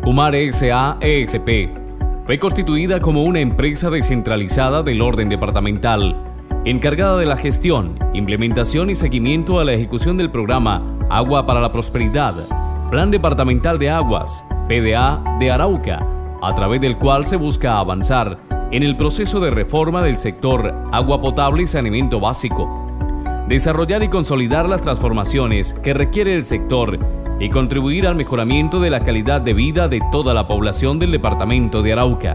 Umar S.A. ESP fue constituida como una empresa descentralizada del orden departamental, encargada de la gestión, implementación y seguimiento a la ejecución del programa Agua para la Prosperidad, Plan Departamental de Aguas, PDA de Arauca, a través del cual se busca avanzar en el proceso de reforma del sector agua potable y saneamiento básico, desarrollar y consolidar las transformaciones que requiere el sector y contribuir al mejoramiento de la calidad de vida de toda la población del departamento de Arauca.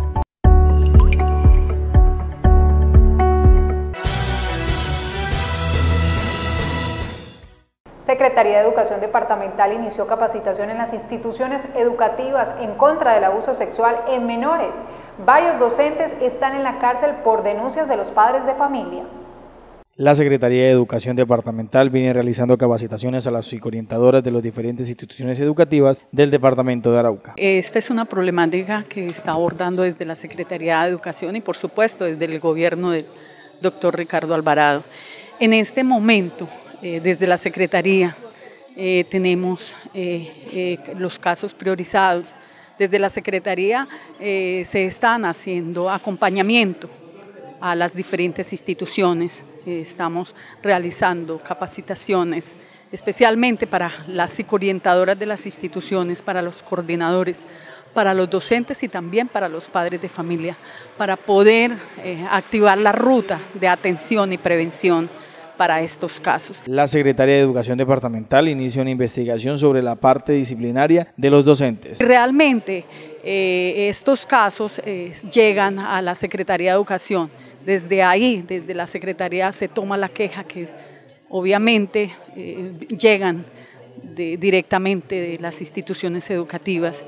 Secretaría de Educación Departamental inició capacitación en las instituciones educativas en contra del abuso sexual en menores. Varios docentes están en la cárcel por denuncias de los padres de familia. La Secretaría de Educación Departamental viene realizando capacitaciones a las psicoorientadoras de las diferentes instituciones educativas del departamento de Arauca. Esta es una problemática que está abordando desde la Secretaría de Educación y por supuesto desde el gobierno del doctor Ricardo Alvarado. En este momento, desde la Secretaría tenemos los casos priorizados. Desde la Secretaría se están haciendo acompañamiento a las diferentes instituciones. Estamos realizando capacitaciones especialmente para las psicoorientadoras de las instituciones, para los coordinadores, para los docentes y también para los padres de familia, para poder activar la ruta de atención y prevención para estos casos. La Secretaría de Educación Departamental inicia una investigación sobre la parte disciplinaria de los docentes. Realmente estos casos llegan a la Secretaría de Educación. Desde ahí, desde la Secretaría se toma la queja que obviamente llegan directamente de las instituciones educativas.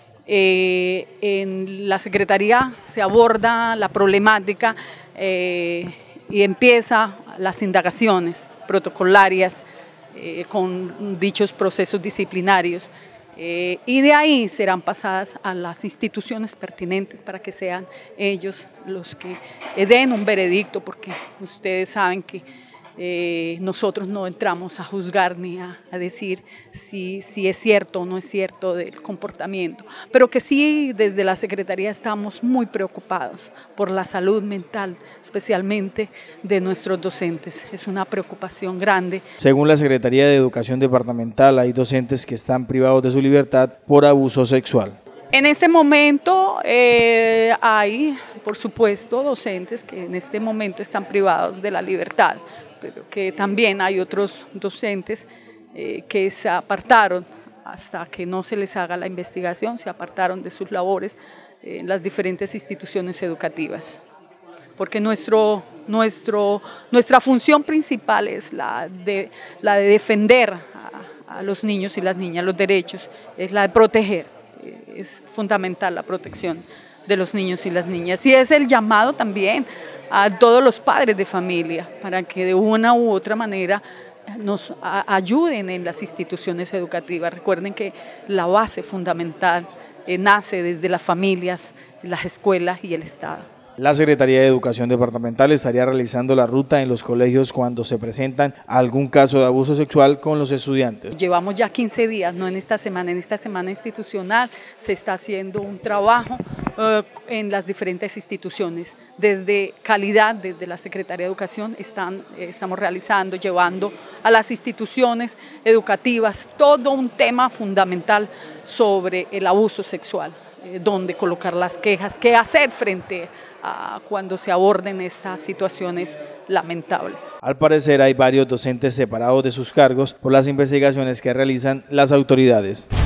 En la Secretaría se aborda la problemática y empieza las indagaciones protocolarias con dichos procesos disciplinarios. Y de ahí serán pasadas a las instituciones pertinentes para que sean ellos los que den un veredicto, porque ustedes saben que nosotros no entramos a juzgar ni a decir si es cierto o no es cierto del comportamiento, pero que sí desde la Secretaría estamos muy preocupados por la salud mental, especialmente de nuestros docentes. Es una preocupación grande. Según la Secretaría de Educación Departamental, hay docentes que están privados de su libertad por abuso sexual. En este momento hay, por supuesto, docentes que en este momento están privados de la libertad, pero que también hay otros docentes que se apartaron hasta que no se les haga la investigación, se apartaron de sus labores en las diferentes instituciones educativas. Porque nuestra función principal es la de defender a los niños y las niñas, los derechos, es la de proteger. Es fundamental la protección de los niños y las niñas y es el llamado también a todos los padres de familia para que de una u otra manera nos ayuden en las instituciones educativas. Recuerden que la base fundamental nace desde las familias, las escuelas y el Estado. La Secretaría de Educación Departamental estaría realizando la ruta en los colegios cuando se presentan algún caso de abuso sexual con los estudiantes. Llevamos ya 15 días, no en esta semana institucional se está haciendo un trabajo en las diferentes instituciones. Desde calidad, desde la Secretaría de Educación estamos realizando, llevando a las instituciones educativas todo un tema fundamental sobre el abuso sexual. Dónde colocar las quejas, qué hacer frente a cuando se aborden estas situaciones lamentables. Al parecer hay varios docentes separados de sus cargos por las investigaciones que realizan las autoridades.